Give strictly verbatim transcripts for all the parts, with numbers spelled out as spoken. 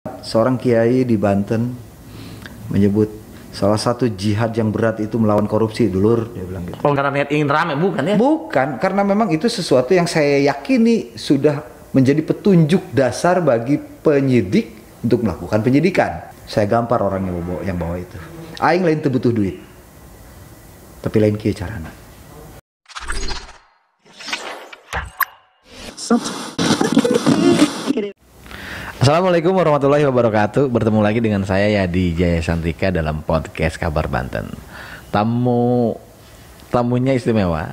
Seorang kiai di Banten menyebut salah satu jihad yang berat itu melawan korupsi, dulur, dia bilang gitu. Oh, karena niat ingin rame, bukan ya? Bukan, karena memang itu sesuatu yang saya yakini sudah menjadi petunjuk dasar bagi penyidik untuk melakukan penyidikan. Saya gampar orang yang bawa, yang bawa itu. Aing lain teu butuh duit, tapi lain kieu carana. Assalamualaikum warahmatullahi wabarakatuh. Bertemu lagi dengan saya Yadi Jaya Santika dalam podcast Kabar Banten. Tamu tamunya istimewa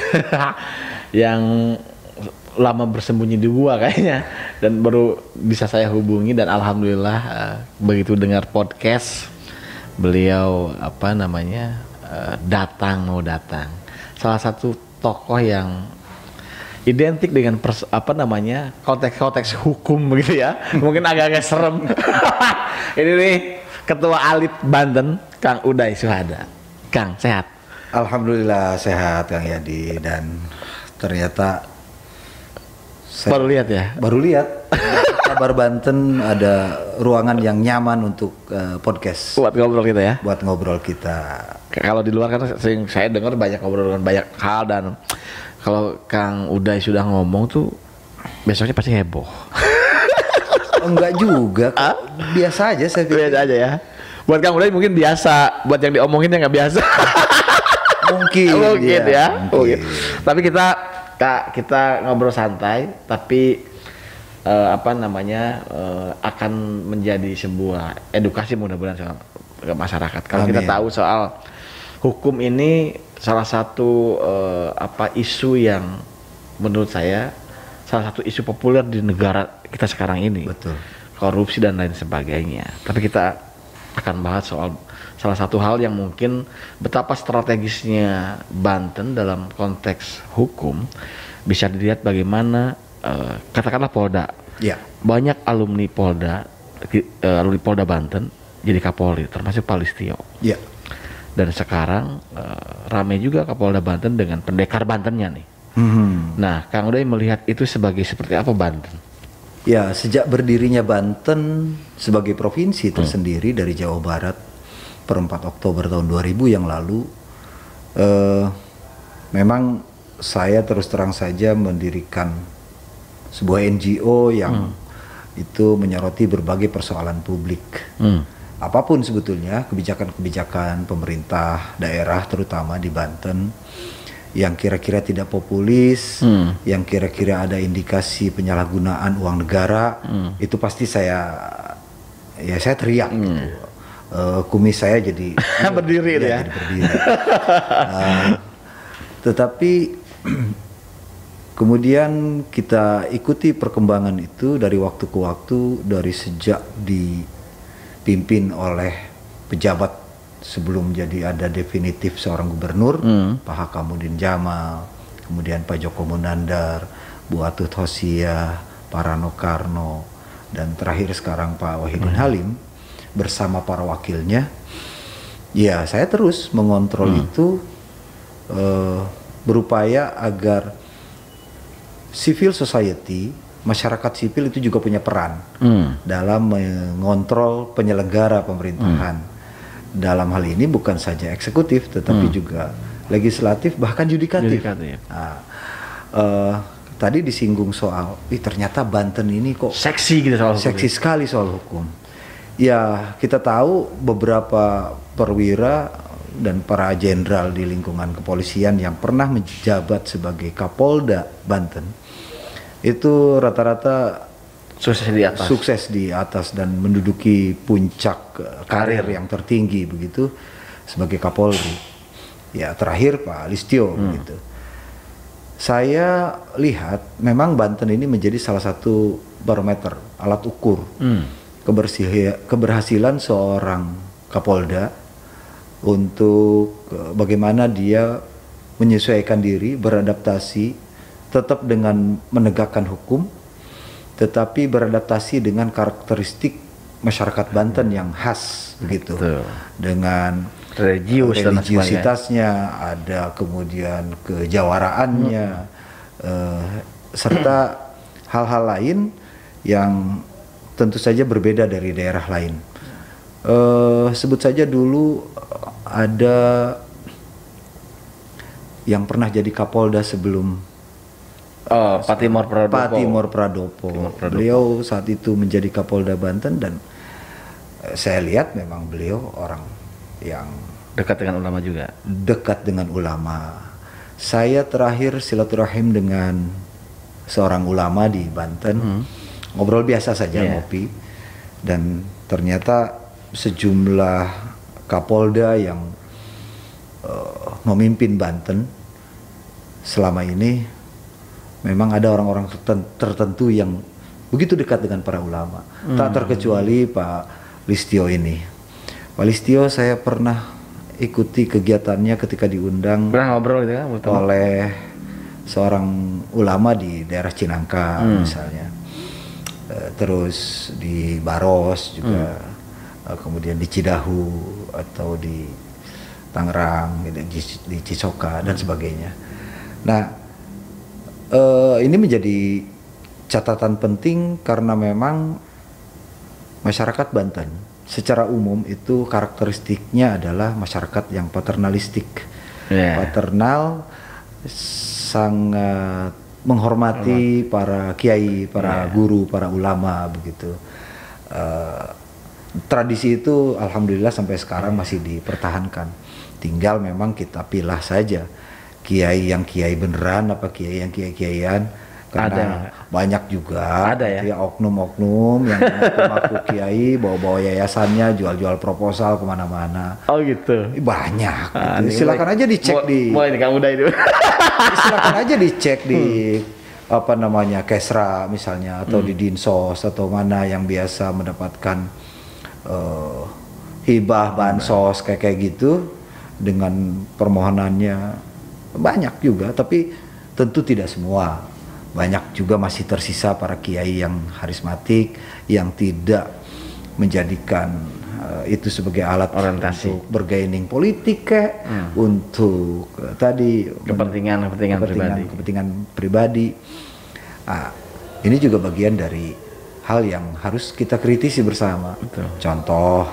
yang lama bersembunyi di gua kayaknya, dan baru bisa saya hubungi, dan alhamdulillah uh, begitu dengar podcast beliau apa namanya uh, datang mau datang. Salah satu tokoh yang identik dengan pers, apa namanya konteks-konteks hukum begitu ya, mungkin agak-agak serem. Ini nih Ketua Alit Banten, Kang Uday Suhada. Kang, sehat? Alhamdulillah sehat Kang Yadi, dan ternyata saya baru lihat ya? Baru lihat Kabar Banten ada ruangan yang nyaman untuk uh, podcast. Buat ngobrol kita ya? Buat ngobrol kita. Kalau di luar kan sering saya dengar banyak ngobrol dengan banyak hal, dan kalau Kang Uday sudah ngomong tuh besoknya pasti heboh. Enggak juga, ah? Biasa aja saya pikir. Biasa aja ya. Buat Kang Uday mungkin biasa, buat yang diomonginnya nggak biasa. Mungkin. Mungkin ya. ya. Mungkin. Mungkin. Tapi kita kita ngobrol santai, tapi uh, apa namanya uh, akan menjadi sebuah edukasi mudah-mudahan ke masyarakat. Kalau kita tahu soal hukum ini salah satu uh, apa isu yang menurut saya salah satu isu populer di negara kita sekarang ini. Betul. Korupsi dan lain sebagainya. Tapi kita akan bahas soal salah satu hal yang mungkin betapa strategisnya Banten dalam konteks hukum. Bisa dilihat bagaimana uh, katakanlah Polda. Ya. Banyak alumni Polda, uh, alumni Polda Banten jadi Kapolri, termasuk Pak Listio. Ya. Dan sekarang uh, ramai juga Kapolda Banten dengan pendekar Bantennya nih. Hmm. Nah, Kang Uday melihat itu sebagai seperti apa Banten? Ya, sejak berdirinya Banten sebagai provinsi tersendiri hmm. dari Jawa Barat per empat Oktober tahun dua ribu yang lalu, uh, memang saya terus terang saja mendirikan sebuah N G O yang hmm. itu menyoroti berbagai persoalan publik. Hmm. Apapun sebetulnya kebijakan-kebijakan pemerintah daerah terutama di Banten yang kira-kira tidak populis, hmm. yang kira-kira ada indikasi penyalahgunaan uang negara, hmm. itu pasti saya ya saya teriak hmm. gitu. Uh, kumis saya jadi berdiri ya, ya. Jadi berdiri. uh, tetapi kemudian kita ikuti perkembangan itu dari waktu ke waktu, dari sejak dipimpin oleh pejabat sebelum jadi ada definitif seorang gubernur, hmm. Pak Hakamudin Jamal, kemudian Pak Joko Munandar, Bu Atut Hosiah, Pak Rano Karno, dan terakhir sekarang Pak Wahidin hmm. Halim bersama para wakilnya. Ya, saya terus mengontrol hmm. itu, uh, berupaya agar civil society, masyarakat sipil itu juga punya peran hmm. dalam mengontrol penyelenggara pemerintahan. Hmm. Dalam hal ini bukan saja eksekutif, tetapi hmm. juga legislatif, bahkan yudikatif. yudikatif. Nah, uh, tadi disinggung soal, ih ternyata Banten ini kok seksi gitu soal hukum. Seksi sekali soal hukum. Ya, kita tahu beberapa perwira dan para jenderal di lingkungan kepolisian yang pernah menjabat sebagai Kapolda Banten itu rata-rata sukses di atas, sukses di atas dan menduduki puncak karir, karir yang tertinggi begitu sebagai Kapolri. Ya, terakhir Pak Listio hmm. begitu. Saya lihat memang Banten ini menjadi salah satu barometer, alat ukur hmm. keberhasilan seorang Kapolda untuk bagaimana dia menyesuaikan diri, beradaptasi, tetap dengan menegakkan hukum, tetapi beradaptasi dengan karakteristik masyarakat Banten yang khas begitu, dengan religius religiusitasnya, ada kemudian kejawaraannya, hmm. uh, serta hal-hal lain yang tentu saja berbeda dari daerah lain. Uh, sebut saja dulu ada yang pernah jadi Kapolda sebelum Oh, Pak Timor Pradopo. Pak Timor Pradopo. Timor Pradopo. Beliau saat itu menjadi Kapolda Banten dan uh, saya lihat memang beliau orang yang Dekat dengan ulama juga. dekat dengan ulama. Saya terakhir silaturahim dengan seorang ulama di Banten, hmm. ngobrol biasa saja, yeah. ngopi, dan ternyata sejumlah Kapolda yang uh, memimpin Banten selama ini memang ada orang-orang tertentu yang begitu dekat dengan para ulama. Hmm. Tak terkecuali Pak Listio ini. Pak Listio saya pernah ikuti kegiatannya ketika diundang pernah ngobrol gitu kan oleh seorang ulama di daerah Cinangka hmm. misalnya, uh, terus di Baros juga, hmm. uh, kemudian di Cidahu atau di Tangerang, gitu, di, di Cisoka dan sebagainya. Nah, uh, ini menjadi catatan penting karena memang masyarakat Banten secara umum itu karakteristiknya adalah masyarakat yang paternalistik, yeah. paternal, sangat menghormati para kiai, para yeah. guru, para ulama begitu. Uh, tradisi itu alhamdulillah sampai sekarang masih dipertahankan. Tinggal memang kita pilah saja kiai yang kiai beneran apa kiai yang kiai-kiaian. Karena ada. Banyak juga ada ya? ya oknum-oknum yang mengaku kiai, bawa-bawa yayasannya, jual-jual proposal kemana-mana. Oh gitu? Banyak. Ah, gitu. Silakan mulai, aja dicek mulai, di. Mulai nih kamu udah itu. Silakan aja dicek di hmm. apa namanya Kesra misalnya atau hmm. di Dinsos atau mana yang biasa mendapatkan uh, hibah bansos kayak kayak gitu dengan permohonannya banyak juga, tapi tentu tidak semua. Banyak juga masih tersisa para kiai yang harismatik yang tidak menjadikan uh, itu sebagai alat orientasi untuk bergaining politik kayak hmm. untuk uh, tadi kepentingan kepentingan pribadi. Kepentingan pribadi. Ah, ini juga bagian dari hal yang harus kita kritisi bersama. Betul. Contoh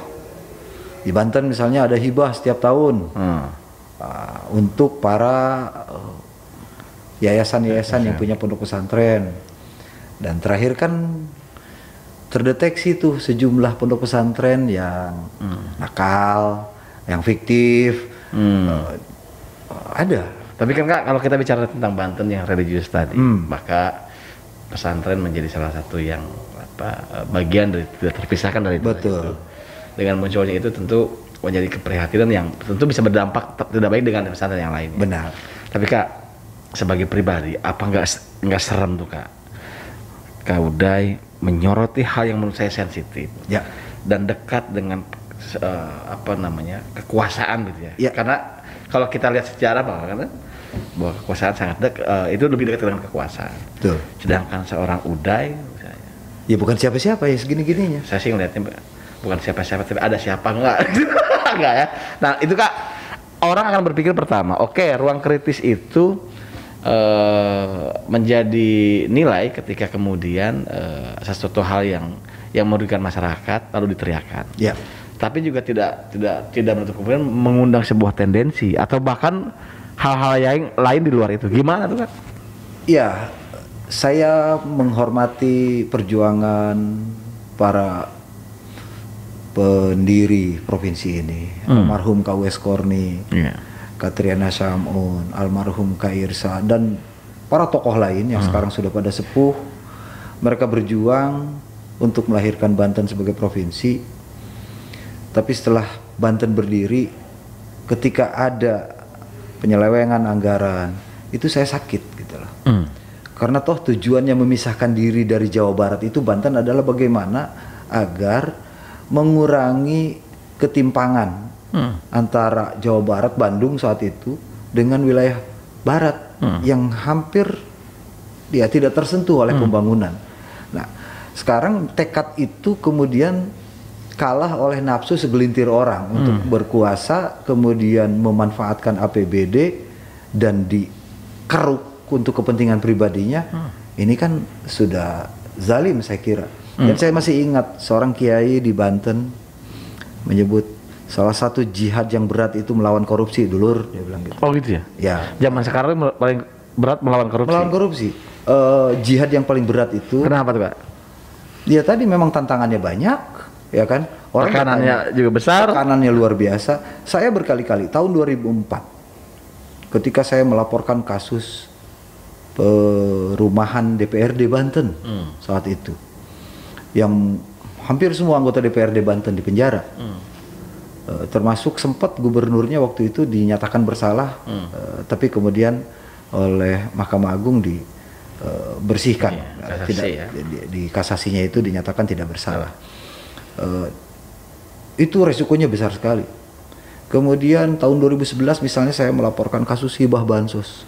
di Banten misalnya ada hibah setiap tahun hmm. uh, untuk para uh, yayasan-yayasan yang punya pondok pesantren, dan terakhir kan terdeteksi tuh sejumlah pondok pesantren yang hmm. nakal, yang fiktif, hmm. uh, ada. Tapi kan Kak, kalau kita bicara tentang Banten yang religius tadi, hmm. maka pesantren menjadi salah satu yang apa bagian dari tidak terpisahkan dari betul. Itu. Dengan munculnya itu tentu menjadi keprihatinan yang tentu bisa berdampak tidak baik dengan pesantren yang lainnya. Benar. Tapi Kak, sebagai pribadi, apa nggak nggak serem tuh Kak, Kak Uday menyoroti hal yang menurut saya sensitif ya. Dan dekat dengan uh, apa namanya kekuasaan gitu ya. ya. Karena kalau kita lihat sejarah bahwa kan bahwa kekuasaan sangat dekat, uh, itu lebih dekat dengan kekuasaan. Betul. Sedangkan seorang Uday, misalnya, ya bukan siapa-siapa ya segini-gininya. Saya sih ngeliatnya bukan siapa-siapa, tapi ada siapa enggak? Enggak ya. Nah itu Kak, orang akan berpikir pertama, oke okay, ruang kritis itu Uh, menjadi nilai ketika kemudian uh, sesuatu hal yang yang merugikan masyarakat lalu diteriakan. Ya. Tapi juga tidak tidak tidak menutup kemungkinan mengundang sebuah tendensi atau bahkan hal-hal yang lain di luar itu. Gimana tuh Kak? Ya, saya menghormati perjuangan para pendiri provinsi ini, hmm. almarhum K W S Korni. Yeah. Katriana Syamun, almarhum Kairsa, dan para tokoh lain yang hmm. sekarang sudah pada sepuh. Mereka berjuang untuk melahirkan Banten sebagai provinsi. Tapi setelah Banten berdiri, ketika ada penyelewengan anggaran, itu saya sakit gitu loh. Hmm. Karena toh tujuannya memisahkan diri dari Jawa Barat itu Banten adalah bagaimana agar mengurangi ketimpangan Hmm. antara Jawa Barat, Bandung saat itu dengan wilayah Barat hmm. yang hampir ya tidak tersentuh oleh hmm. pembangunan. Nah, sekarang tekad itu kemudian kalah oleh nafsu segelintir orang hmm. untuk berkuasa, kemudian memanfaatkan A P B D dan dikeruk untuk kepentingan pribadinya. Hmm. Ini kan sudah zalim saya kira. Hmm. Dan saya masih ingat seorang kiai di Banten menyebut salah satu jihad yang berat itu melawan korupsi, dulur, dia bilang gitu. Oh gitu ya? Ya. Zaman sekarang paling berat melawan korupsi. Melawan korupsi. Uh, jihad yang paling berat itu. Kenapa tuh, Pak? Ya tadi memang tantangannya banyak, ya kan? Orang tekanannya juga besar. Tekanannya luar biasa. Saya berkali-kali tahun dua ribu empat ketika saya melaporkan kasus perumahan D P R D Banten hmm. saat itu, yang hampir semua anggota D P R D Banten di penjara, hmm. uh, termasuk sempat gubernurnya waktu itu dinyatakan bersalah, hmm. uh, tapi kemudian oleh Mahkamah Agung di uh, bersihkan, iya, kasasi, tidak ya. di, di kasasinya itu dinyatakan tidak bersalah. Uh, itu resikonya besar sekali. Kemudian tahun dua ribu sebelas misalnya saya melaporkan kasus hibah bansos.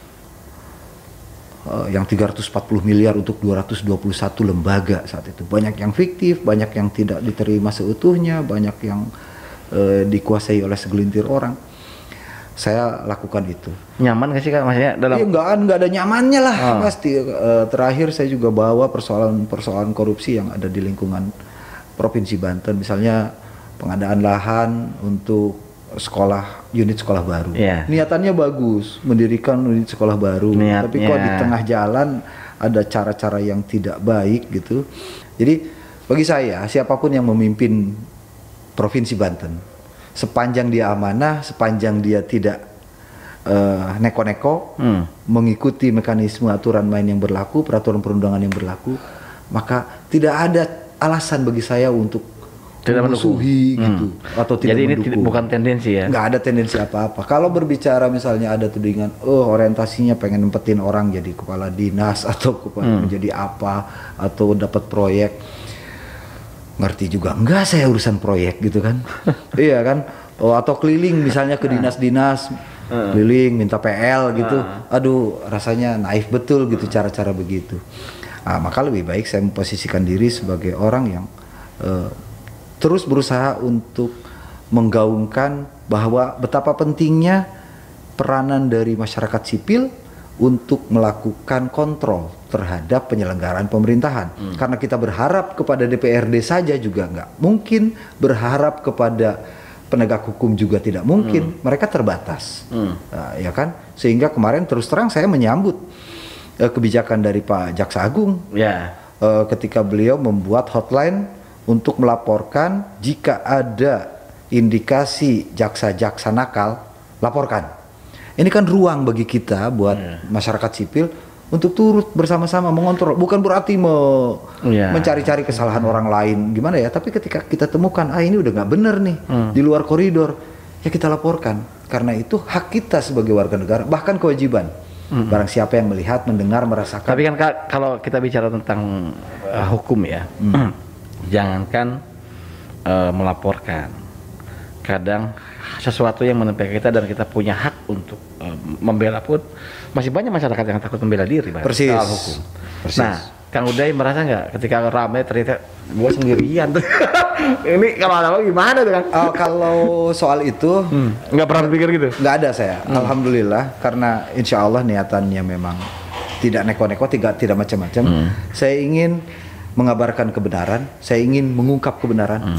Uh, yang tiga ratus empat puluh miliar untuk dua ratus dua puluh satu lembaga saat itu. Banyak yang fiktif, banyak yang tidak diterima seutuhnya, banyak yang uh, dikuasai oleh segelintir orang. Saya lakukan itu. Nyaman gak sih Kak maksudnya dalam? Iya, enggak, enggak ada nyamannya lah oh. pasti. Uh, terakhir saya juga bawa persoalan-persoalan korupsi yang ada di lingkungan Provinsi Banten. Misalnya pengadaan lahan untuk sekolah, unit sekolah baru. Yeah. Niatannya bagus, mendirikan unit sekolah baru. Niatnya. Tapi kok di tengah jalan ada cara-cara yang tidak baik gitu. Jadi bagi saya, siapapun yang memimpin Provinsi Banten, sepanjang dia amanah, sepanjang dia tidak uh, neko-neko, hmm. mengikuti mekanisme aturan main yang berlaku, peraturan perundangan yang berlaku, maka tidak ada alasan bagi saya untuk tidak memusuhi gitu hmm. atau tidak jadi mendukung. Jadi ini bukan tendensi ya? Nggak ada tendensi apa-apa. Kalau berbicara misalnya ada tudingan, oh orientasinya pengen nempetin orang jadi kepala dinas atau kepala hmm. menjadi apa atau dapat proyek, ngerti juga enggak saya urusan proyek gitu kan? Iya kan? Oh, atau keliling misalnya ke dinas-dinas, hmm. keliling minta P L gitu. Hmm. Aduh rasanya naif betul gitu cara-cara begitu. Nah, maka lebih baik saya memposisikan diri sebagai orang yang uh, terus berusaha untuk menggaungkan bahwa betapa pentingnya peranan dari masyarakat sipil untuk melakukan kontrol terhadap penyelenggaraan pemerintahan. Hmm. Karena kita berharap kepada D P R D saja juga nggak mungkin, berharap kepada penegak hukum juga tidak mungkin, hmm. mereka terbatas, hmm. nah, ya kan? Sehingga kemarin terus terang saya menyambut uh, kebijakan dari Pak Jaksa Agung, yeah. uh, ketika beliau membuat hotline untuk melaporkan jika ada indikasi jaksa-jaksa nakal, laporkan. Ini kan ruang bagi kita buat yeah. masyarakat sipil untuk turut bersama-sama mengontrol. Bukan berarti me yeah. mencari-cari kesalahan orang lain gimana ya, tapi ketika kita temukan ah ini udah nggak bener nih hmm. di luar koridor, ya kita laporkan. Karena itu hak kita sebagai warga negara, bahkan kewajiban. Hmm. Barang siapa yang melihat, mendengar, merasakan. Tapi kan Kak, kalau kita bicara tentang uh, hukum ya. Hmm. Jangankan uh, melaporkan, kadang sesuatu yang menempel kita dan kita punya hak untuk uh, membela pun masih banyak masyarakat yang takut membela diri Persis. soal hukum. Persis. Nah, Kang Uday merasa nggak ketika ramai ternyata gue sendirian tuh? Ini kalau ada gimana tuh Kang? Oh, kalau soal itu hmm, nggak pernah pikir gitu? Nggak ada saya, hmm. alhamdulillah, karena insya Allah niatannya memang tidak neko-neko, tidak tidak macam-macam. Hmm. Saya ingin mengabarkan kebenaran, saya ingin mengungkap kebenaran. Hmm.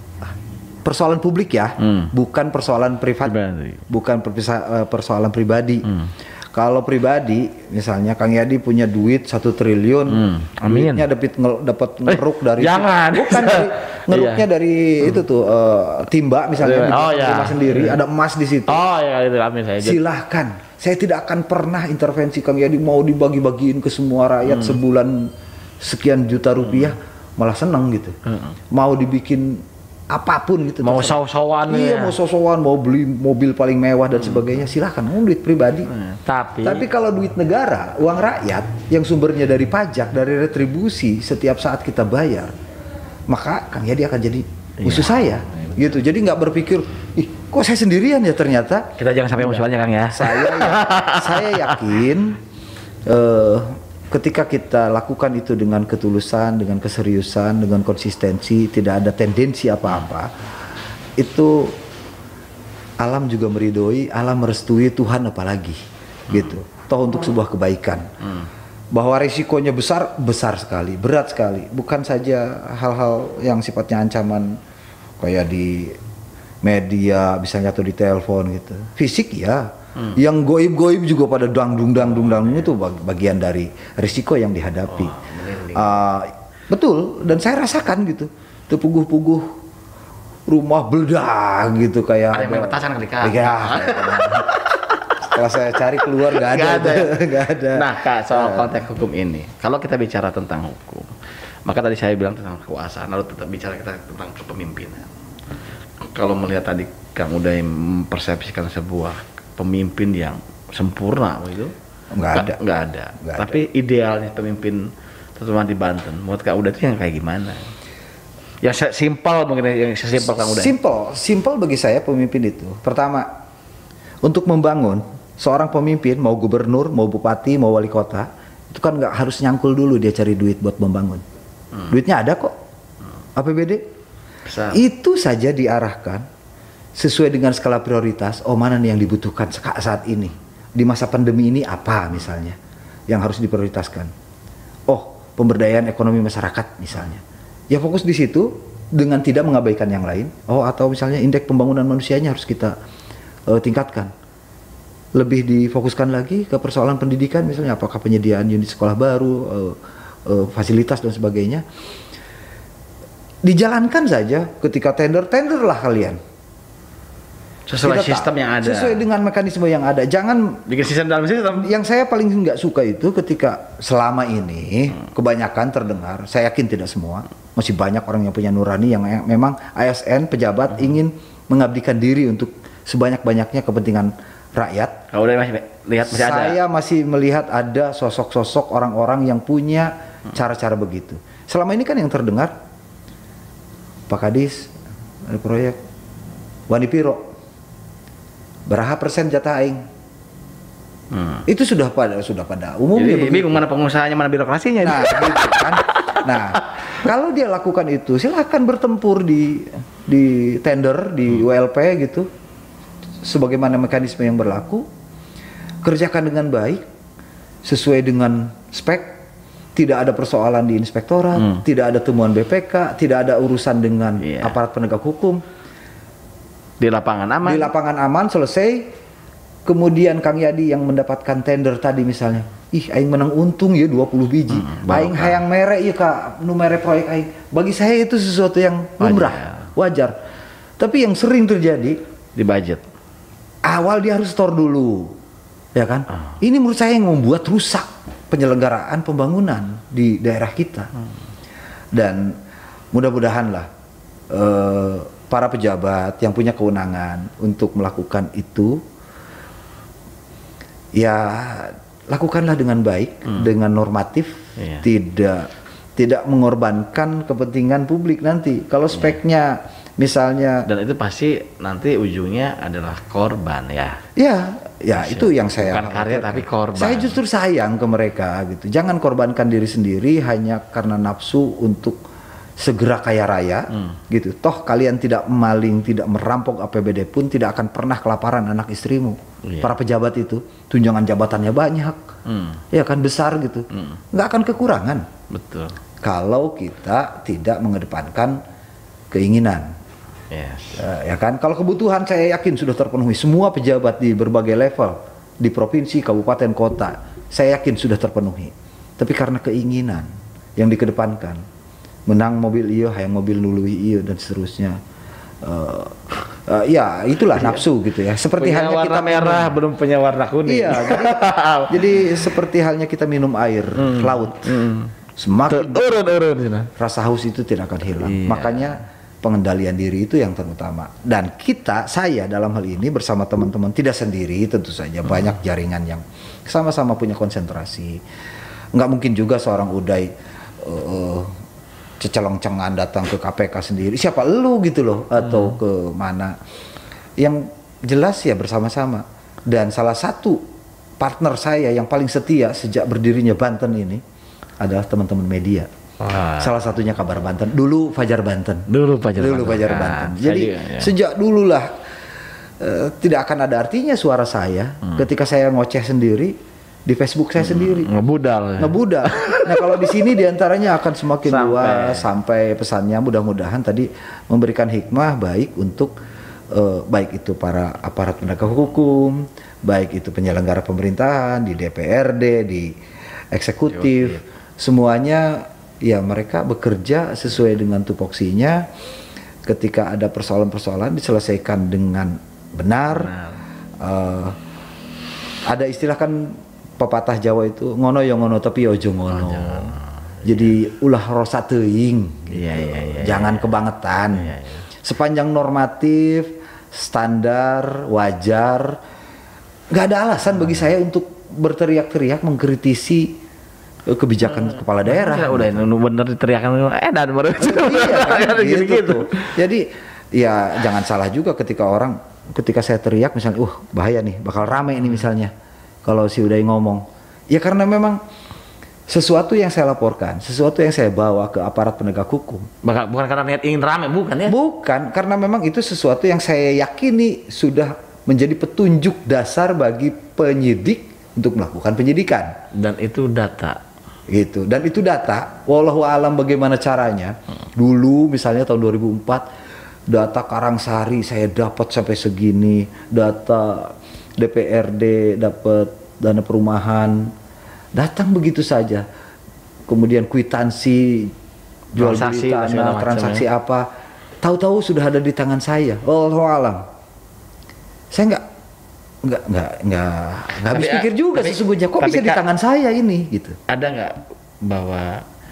Persoalan publik ya, hmm. bukan persoalan privat, pribadi. bukan persoalan pribadi. Hmm. Kalau pribadi, misalnya Kang Yadi punya duit satu triliun, hmm. duitnya dapat dapat ngeruk eh, dari, jangan. bukan dari ngeruknya iya. dari hmm. itu tuh uh, timba misalnya, oh, ya. timba sendiri, ada emas di situ. Oh ya itu amin saya. Silahkan, saya tidak akan pernah intervensi Kang Yadi mau dibagi-bagiin ke semua rakyat hmm. sebulan sekian juta rupiah, hmm. malah seneng gitu. Hmm. Mau dibikin apapun gitu. Mau saw-sawan Iya, ya. mau saw-sawan, mau beli mobil paling mewah dan hmm. sebagainya, silahkan. Mau duit pribadi. Hmm. Tapi Tapi kalau duit negara, uang rakyat yang sumbernya dari pajak, dari retribusi setiap saat kita bayar, maka Kang Yadi akan jadi musuh iya. saya. Gitu. Jadi nggak berpikir, ih kok saya sendirian ya ternyata. Kita jangan sampai musuhannya Kang ya. Saya saya yakin uh, ketika kita lakukan itu dengan ketulusan, dengan keseriusan, dengan konsistensi, tidak ada tendensi apa-apa, itu alam juga meridhoi, alam merestui, Tuhan apalagi, hmm. gitu. Toh untuk sebuah kebaikan. Hmm. Bahwa risikonya besar, besar sekali, berat sekali. Bukan saja hal-hal yang sifatnya ancaman kayak di media, misalnya atau di telepon gitu. Fisik ya, hmm. yang goib-goib juga pada dangdung dangdung dangdung itu bagian dari risiko yang dihadapi. Oh, uh, betul, dan saya rasakan gitu. Itu puguh-puguh rumah beledak gitu kayak. Ada yang petasan kali Kak. Ya, kalau saya cari keluar nggak ada, nggak ada. Nggak ada. Nah Kak, soal konteks hukum ini, kalau kita bicara tentang hukum, maka tadi saya bilang tentang kekuasaan, lalu tetap bicara kita tentang kepemimpinan. Kalau melihat tadi Kang Uday mempersepsikan sebuah pemimpin yang sempurna itu, nggak ada, nggak ada. Nggak Tapi ada. idealnya pemimpin terutama di Banten, menurut Kak Uday itu yang kayak gimana? Yang simpel mungkin, yang sesimpel Kang Uday. Simpel, simpel bagi saya pemimpin itu. Pertama, untuk membangun seorang pemimpin, mau gubernur, mau bupati, mau wali kota, itu kan nggak harus nyangkul dulu dia cari duit buat membangun. Hmm. Duitnya ada kok, hmm. A P B D. Besar. Itu saja diarahkan sesuai dengan skala prioritas. Oh, mana nih yang dibutuhkan saat ini di masa pandemi ini, apa misalnya yang harus diprioritaskan? Oh, pemberdayaan ekonomi masyarakat misalnya. Ya fokus di situ dengan tidak mengabaikan yang lain. Oh, atau misalnya indeks pembangunan manusianya harus kita Uh, tingkatkan, lebih difokuskan lagi ke persoalan pendidikan misalnya, apakah penyediaan unit sekolah baru, uh, uh, fasilitas dan sebagainya. Dijalankan saja. Ketika tender, tenderlah kalian sesuai Kita sistem tak, yang ada, sesuai dengan mekanisme yang ada. Jangan bikin sistem dalam sistem. Yang saya paling nggak suka itu ketika selama ini hmm. kebanyakan terdengar, saya yakin tidak semua, masih banyak orang yang punya nurani yang memang A S N pejabat hmm. ingin mengabdikan diri untuk sebanyak-banyaknya kepentingan rakyat. Kalau udah masih lihat masih ada. Saya masih melihat ada sosok-sosok orang-orang yang punya cara-cara hmm. begitu. Selama ini kan yang terdengar Pak Kadis ada proyek Wani Piro beraha persen jatah aing. Hmm. Itu sudah pada sudah pada umumnya. Jadi bingung mana pengusahanya mana birokrasinya. Nah, gitu kan. Nah, kalau dia lakukan itu silakan bertempur di di tender di hmm. W L P gitu. Sebagaimana mekanisme yang berlaku, kerjakan dengan baik, sesuai dengan spek, tidak ada persoalan di inspektorat, hmm. tidak ada temuan B P K, tidak ada urusan dengan yeah. aparat penegak hukum. Di lapangan aman. Di lapangan aman, selesai. Kemudian Kang Yadi yang mendapatkan tender tadi misalnya, ih aing menang untung ya dua puluh biji, hmm, aing hayang mere ya Kak, nu mere proyek aing. Bagi saya itu sesuatu yang lumrah, wajar. wajar. Tapi yang sering terjadi di budget. Awal dia harus store dulu, ya kan? Uh. Ini menurut saya yang membuat rusak penyelenggaraan pembangunan di daerah kita. Uh. Dan mudah-mudahanlah uh, para pejabat yang punya kewenangan untuk melakukan itu, ya lakukanlah dengan baik, uh. dengan normatif, yeah. tidak tidak mengorbankan kepentingan publik nanti. Kalau speknya yeah. misalnya, dan itu pasti nanti ujungnya adalah korban ya. Ya, ya Masih. Itu yang saya bukan karya tapi korban. Saya justru sayang ke mereka gitu. Jangan korbankan diri sendiri hanya karena nafsu untuk segera kaya raya hmm. gitu. Toh kalian tidak maling, tidak merampok A P B D pun tidak akan pernah kelaparan anak istrimu. Yeah. Para pejabat itu tunjangan jabatannya banyak, hmm. ya kan besar gitu, hmm. nggak akan kekurangan. Betul. Kalau kita tidak mengedepankan keinginan. Yes. Uh, ya kan, kalau kebutuhan saya yakin sudah terpenuhi. Semua pejabat di berbagai level di provinsi, kabupaten, kota, saya yakin sudah terpenuhi. Tapi karena keinginan yang dikedepankan, menang mobil iyo, hayang mobil nului iyo dan seterusnya. Uh, uh, ya itulah nafsu gitu ya. Seperti punya halnya warna kita merah minum, belum punya warna kuning. Iya. jadi, jadi seperti halnya kita minum air hmm. laut. Hmm. Semakin urun-urun rasa haus itu tidak akan hilang. Iya. Makanya pengendalian diri itu yang terutama. Dan kita, saya dalam hal ini bersama teman-teman, tidak sendiri tentu saja, hmm. banyak jaringan yang sama-sama punya konsentrasi. Nggak mungkin juga seorang Uday uh, cecelong-cengan datang ke K P K sendiri. Siapa lu gitu loh, atau hmm. ke mana. Yang jelas ya bersama-sama. Dan salah satu partner saya yang paling setia sejak berdirinya Banten ini adalah teman-teman media. Wah. Salah satunya Kabar Banten, dulu Fajar Banten. Dulu Fajar dulu Banten. Fajar Nah, Banten. Jadi juga, ya. sejak dululah uh, tidak akan ada artinya suara saya hmm. ketika saya ngoceh sendiri. di Facebook saya sendiri. Ngebudal. Ya? Ngebudal. Nah kalau di sini diantaranya akan semakin Sampai. luas sampai pesannya mudah-mudahan tadi memberikan hikmah baik untuk uh, baik itu para aparat penegak hukum, baik itu penyelenggara pemerintahan di D P R D, di eksekutif, semuanya ya mereka bekerja sesuai dengan tupoksinya. Ketika ada persoalan-persoalan diselesaikan dengan benar. benar. Uh, ada istilah kan pepatah Jawa itu ngono ya ngono tapi ojo ngono. Oh, jadi ulah rosa teuing gitu. Iya, iya, iya, jangan iya. kebangetan. Iya, iya. Sepanjang normatif, standar, wajar, nggak ada alasan bagi saya untuk berteriak-teriak mengkritisi kebijakan hmm. kepala daerah. Ya, udah gitu. Bener diteriakan eh dan baru iya, kan? gitu, gitu. Jadi ya jangan salah juga ketika orang ketika saya teriak misalnya, uh bahaya nih, bakal rame ini misalnya. Kalau si Uday ngomong, ya karena memang sesuatu yang saya laporkan, sesuatu yang saya bawa ke aparat penegak hukum. Bukan, bukan karena niat ingin rame, bukan ya? Bukan, karena memang itu sesuatu yang saya yakini sudah menjadi petunjuk dasar bagi penyidik untuk melakukan penyidikan. Dan itu data. Gitu, dan itu data. Wallahu alam bagaimana caranya. Hmm. Dulu misalnya tahun dua ribu empat, data Karangsari saya dapat sampai segini, data D P R D dapat dana perumahan, datang begitu saja. Kemudian kwitansi jual beli tanah, transaksi ya. Apa, tahu-tahu sudah ada di tangan saya. Wallahu alam. Saya nggak nggak nggak nggak nggak habis pikir juga tapi, sesungguhnya kok bisa di tangan saya ini gitu. Ada nggak bahwa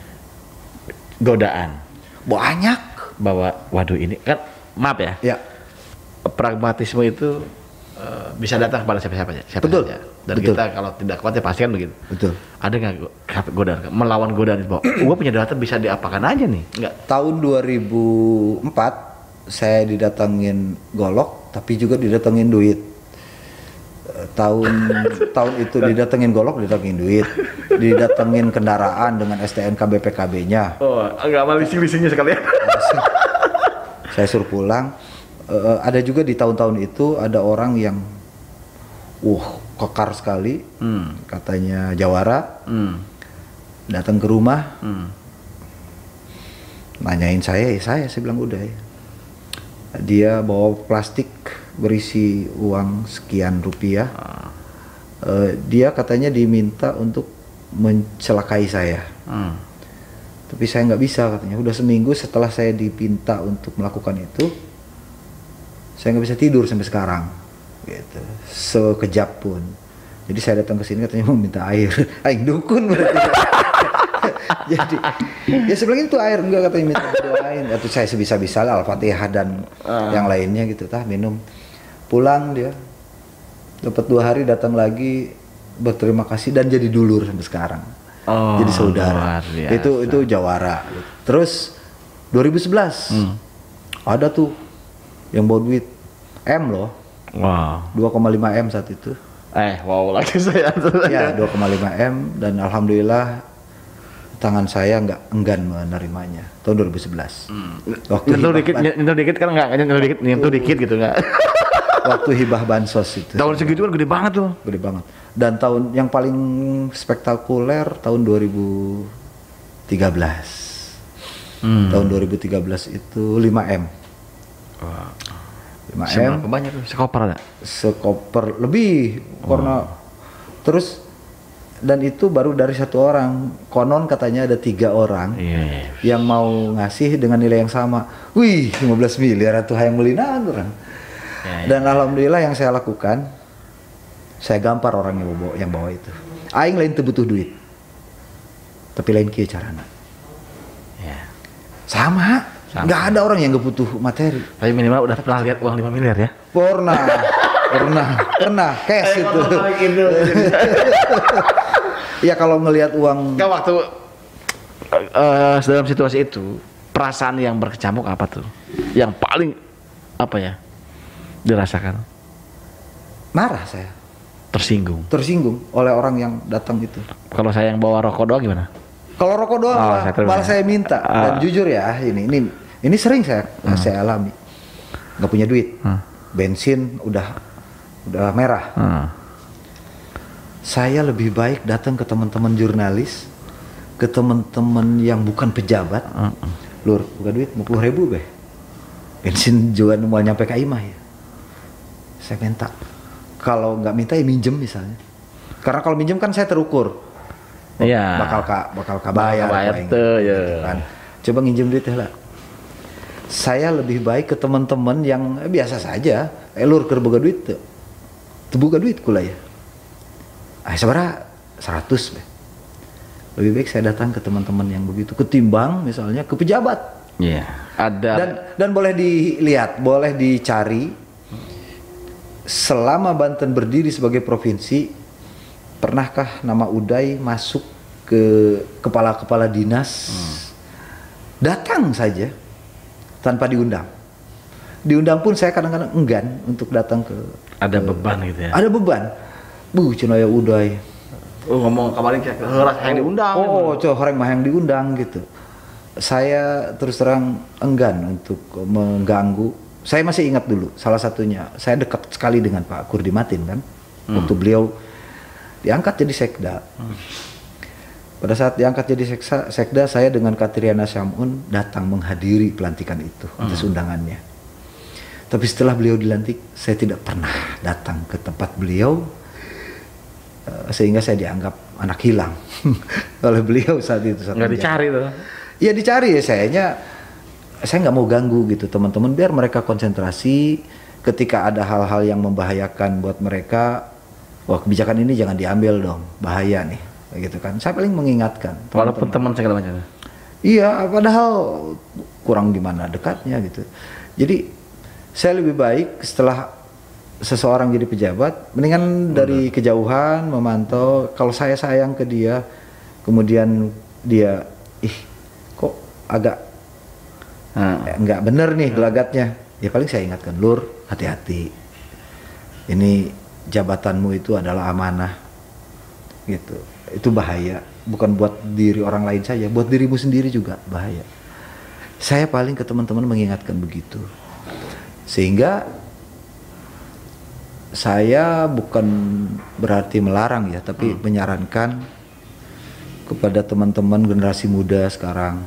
godaan? Banyak. Bahwa waduh ini kan maaf ya. Ya. Pragmatisme itu Uh, bisa datang kepada siapa-siapa aja, siapa betul. saja. Dan betul. kita kalau tidak kuat ya pasti kan begitu. Betul. Ada nggak godaan, melawan godaan itu? Gue punya data bisa diapakan aja nih? Nggak. Tahun dua ribu empat saya didatengin golok, tapi juga didatengin duit. Uh, tahun tahun itu didatengin golok, didatengin duit, didatengin kendaraan dengan S T N K B P K B-nya. Oh, agak malah leasing-leasingnya sekalian. Saya suruh pulang. Uh, ada juga di tahun-tahun itu ada orang yang uh kekar sekali, hmm. katanya jawara, hmm. datang ke rumah, hmm. nanyain saya, ya saya, saya bilang udah ya. Dia bawa plastik berisi uang sekian rupiah, ah. uh, dia katanya diminta untuk mencelakai saya, hmm. tapi saya nggak bisa katanya. Udah seminggu setelah saya dipinta untuk melakukan itu, saya nggak bisa tidur sampai sekarang, gitu. Sekejap pun. Jadi saya datang ke sini katanya mau minta air, air dukun berarti. Jadi ya sebenarnya itu air enggak katanya minta doain. Atau saya sebisa-bisa Al-Fatihah dan uh. yang lainnya gitu, tah minum. Pulang dia, dapat dua hari datang lagi berterima kasih dan jadi dulur sampai sekarang. Oh, jadi saudara. Itu itu jawara. Terus dua ribu sebelas hmm. ada tuh yang bawa duit M loh, wow. dua koma lima M saat itu. Eh, wow lagi saya. Ya, dua koma lima M dan alhamdulillah tangan saya nggak enggan menerimanya tahun dua ribu sebelas. Hmm. Waktu nyentuh dikit, nyentuh dikit kan nggak, nyentuh dikit, nyentuh dikit gitu nggak. Waktu hibah bansos itu. Tahun segitu kan gede banget tuh. Gede banget. Dan tahun yang paling spektakuler tahun dua ribu tiga belas. Hmm. Tahun dua ribu tiga belas itu lima M. Wah. lima M banyak tuh, sekoper ada? Sekoper lebih, oh. Karena terus dan itu baru dari satu orang, konon katanya ada tiga orang yeah. yang mau ngasih dengan nilai yang sama. Wih, lima belas miliar atau hayang melinaan orang. Yeah, yeah. Dan alhamdulillah yang saya lakukan, saya gampar orang yang bawa, yang bawa itu. Aing lain teu butuh duit, tapi lain kieu carana. Yeah. Sama. Nggak ada orang yang nggak butuh materi. Tapi minimal udah pernah lihat uang lima miliar ya? Pernah, pernah, pernah, cash itu. Ya kalau ngelihat uang. Kan waktu uh, dalam situasi itu perasaan yang berkecamuk apa tuh? Yang paling apa ya dirasakan? Marah saya. Tersinggung. Tersinggung oleh orang yang datang itu. Kalau saya yang bawa rokok doang gimana? Kalau rokok doang, oh, saya malah saya minta. Uh, Dan jujur ya, ini ini ini sering saya uh, saya alami. Nggak punya duit, uh, bensin udah udah merah. Uh. saya lebih baik datang ke teman-teman jurnalis, ke teman-teman yang bukan pejabat. Uh-uh. Lur, buka duit lima puluh ribu beh. Bensin juga mau nyampe ke Imah ya. Saya minta. Kalau nggak minta ya minjem misalnya. Karena kalau minjem kan saya terukur. Iya. Bakal kak, bakal kak bayar. Bayar tuh ya. Gitu kan. Coba nginjem duit lah. Saya lebih baik ke teman-teman yang eh, biasa saja. Eh lur keur boga duit tuh. Tuh boga duit kula ya. Ah sabaraha seratus beh. Lebih baik saya datang ke teman-teman yang begitu ketimbang misalnya ke pejabat. Iya. Yeah. Ada. Dan dan boleh dilihat, boleh dicari. Selama Banten berdiri sebagai provinsi, pernahkah nama Uday masuk ke kepala-kepala dinas? Hmm. Datang saja tanpa diundang. Diundang pun saya kadang-kadang enggan untuk datang ke. Ada ke, beban gitu ya. Ada beban. Bu, cenah ya Uday. Oh ngomong kemarin kayak orang yang diundang. Oh, coba orang mah yang diundang gitu. Saya terus terang enggan untuk mengganggu. Saya masih ingat dulu salah satunya. Saya dekat sekali dengan Pak Kurdi Matin kan. Hmm. Waktu beliau diangkat jadi sekda. Hmm. Pada saat diangkat jadi seksa, sekda, saya dengan Katriana Syamun datang menghadiri pelantikan itu hmm. atas undangannya. Tapi setelah beliau dilantik, saya tidak pernah datang ke tempat beliau. Sehingga saya dianggap anak hilang oleh beliau saat itu. Nggak dicari tuh? Iya dicari ya, sayanya saya nggak mau ganggu gitu teman-teman, biar mereka konsentrasi. Ketika ada hal-hal yang membahayakan buat mereka, wah kebijakan ini jangan diambil dong, bahaya nih, gitu kan. Saya paling mengingatkan. Walaupun teman segala macam. Iya, padahal kurang gimana dekatnya gitu. Jadi saya lebih baik setelah seseorang jadi pejabat, mendingan dari kejauhan memantau. Kalau saya sayang ke dia, kemudian dia, ih kok agak hmm. nggak bener nih gelagatnya, ya paling saya ingatkan, lur hati-hati, ini jabatanmu itu adalah amanah, gitu. Itu bahaya, bukan buat diri orang lain saja, buat dirimu sendiri juga bahaya. Saya paling ke teman-teman mengingatkan begitu, sehingga saya bukan berarti melarang ya, tapi hmm. menyarankan kepada teman-teman generasi muda sekarang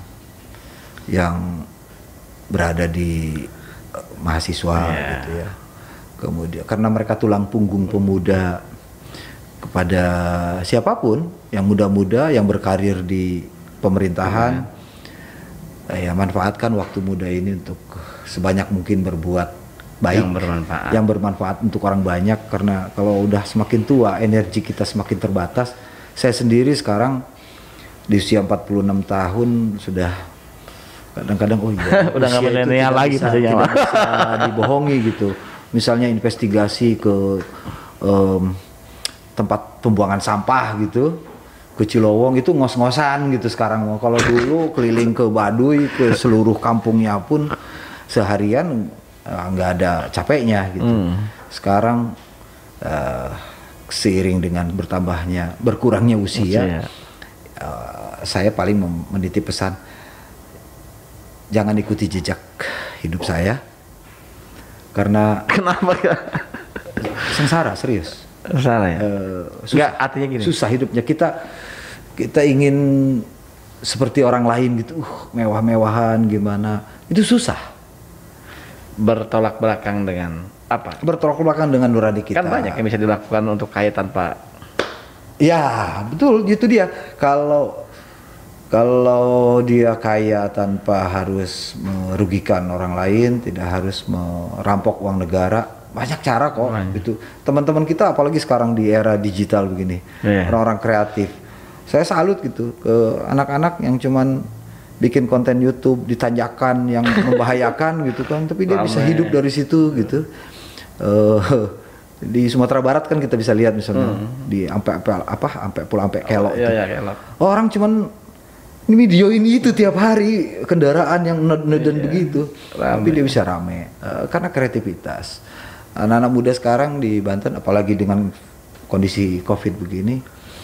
yang berada di uh, mahasiswa yeah. gitu ya. Kemudian karena mereka tulang punggung pemuda, kepada siapapun yang muda-muda yang berkarir di pemerintahan, yeah. ya manfaatkan waktu muda ini untuk sebanyak mungkin berbuat baik, yang bermanfaat. yang bermanfaat untuk orang banyak. Karena kalau udah semakin tua energi kita semakin terbatas. Saya sendiri sekarang di usia empat puluh enam tahun sudah kadang-kadang oh iya udah nggak milenial lagi bisa, tidak bisa dibohongi gitu. Misalnya investigasi ke um, tempat pembuangan sampah gitu ke Cilowong itu ngos-ngosan gitu sekarang. Kalau dulu keliling ke Baduy, ke seluruh kampungnya pun seharian nggak uh, ada capeknya gitu. Hmm. Sekarang uh, seiring dengan bertambahnya berkurangnya usia, usia. Uh, saya paling menitip pesan, jangan ikuti jejak hidup saya karena kenapa ya? Sengsara serius. Sengsara ya. Uh, susah, nggak, artinya gini. Susah hidupnya kita kita ingin seperti orang lain gitu, uh, mewah-mewahan gimana itu susah. Bertolak belakang dengan apa? Bertolak belakang dengan nurani kita. Kan banyak yang bisa dilakukan untuk kaya tanpa. Ya betul, itu dia. Kalau kalau dia kaya tanpa harus merugikan orang lain, tidak harus merampok uang negara, banyak cara kok. Banyak. Gitu. Teman-teman kita, apalagi sekarang di era digital begini, yeah. orang-orang kreatif. Saya salut gitu ke anak-anak yang cuman bikin konten YouTube di tanjakan yang membahayakan gitu kan, tapi dia Rame. bisa hidup dari situ gitu. Uh, di Sumatera Barat kan kita bisa lihat misalnya hmm. di ampe apa ampe pulau ampe kelok. Oh, iya, iya, kelok. Orang cuman ini video ini itu tiap hari kendaraan yang neden iya. begitu, rame. Tapi dia bisa rame uh, karena kreativitas. Anak-anak muda sekarang di Banten, apalagi dengan kondisi COVID begini,